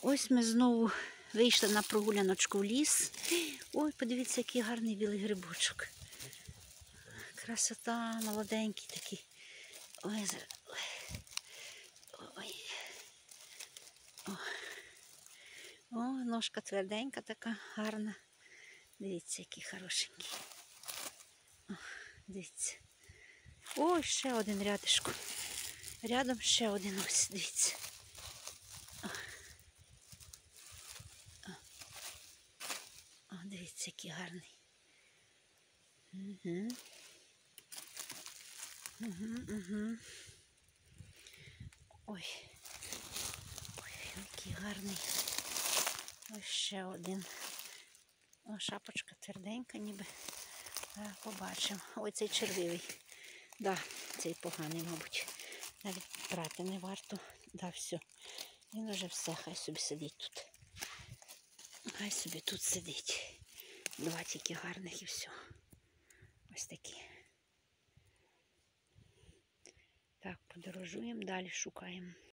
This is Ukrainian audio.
Ось ми знову вийшли на прогуляночку в ліс. Ой, подивіться, який гарний білий грибочок. Красота, молоденький такий. Ой, ой. О, ножка тверденька така, гарна. Дивіться, який хорошенький. О, дивіться. Ой, ще один рядишко. Рядом ще один ось, дивіться. О, дивіться, який гарний. Угу. Угу. Ой. Ой, який гарний. Ось ще один. О, шапочка тверденька ніби. Побачимо. Ой, цей червивий. Да, цей поганий, мабуть. Навіть брати не варто. Да, все. Він уже все, хай собі сидить тут. Хай собі тут сидить. Два тільки гарних і все. Ось такі. Так, подорожуємо, далі шукаємо.